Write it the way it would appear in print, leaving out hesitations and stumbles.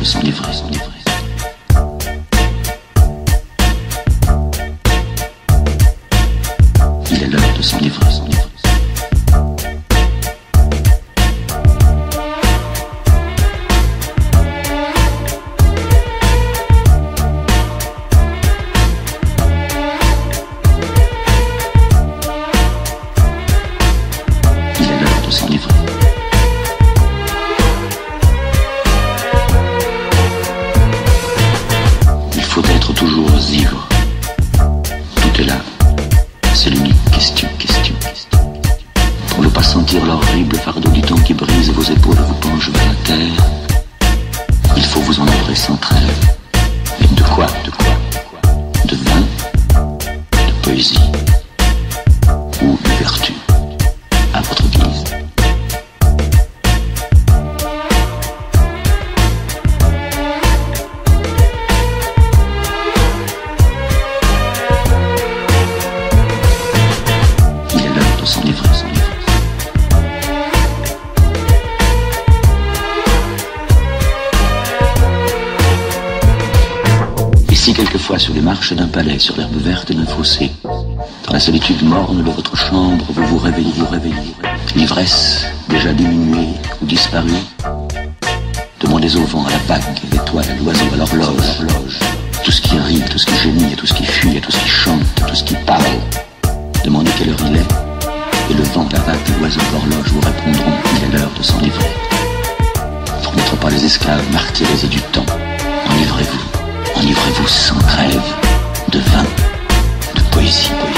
de s'enivrer, s'enivrer. Il est l'heure de s'enivrer, s'enivrer. Il faut être toujours ivre. Tout est là. C'est l'unique question. Pour ne pas sentir l'horrible fardeau du temps qui brise vos épaules et vous penche vers la terre, il faut vous enivrer sans trêve. Et de quoi? De vin, de poésie ou de vertu, à votre guise. S'enivrer, s'enivrer. Ici, quelquefois, sur les marches d'un palais, sur l'herbe verte d'un fossé, dans la solitude morne de votre chambre, vous vous réveillez, l'ivresse déjà diminuée ou disparue. Demandez au vent, à la vague, à l'étoile, à l'oiseau, à l'horloge, tout ce qui rit, tout ce qui gémit, tout ce qui fuit, tout ce qui chante, tout ce qui parle. Demandez quelle heure il est. Et le vent, la vague, l'oiseau, l'horloge vous répondront qu'il est l'heure de s'enivrer. Pour n'être pas les esclaves martyrisés du temps, enivrez-vous sans trêve de vin, de poésie.